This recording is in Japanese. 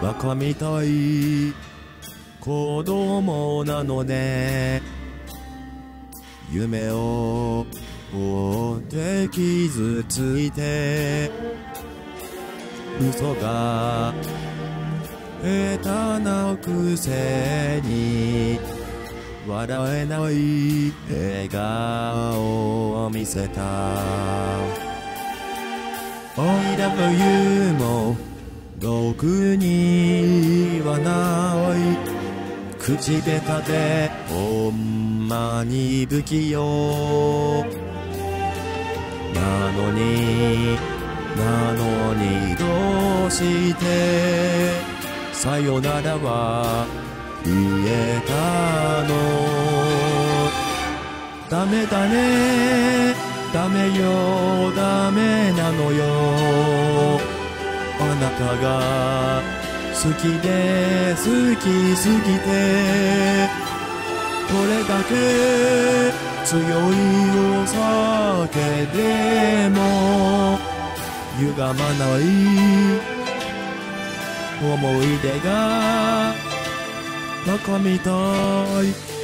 バカみたい子供なのね。夢を追って傷ついて嘘が下手なくせに笑えない笑顔を見せた。 I love you もろくにはない。口下手でほんまに不器用なのにどうしてさよならは言えたの。ダメだね、ダメよ、ダメなのよ。あなたが好きで好きすぎてどれだけ強いお酒でも歪まない思い出がバカみたい。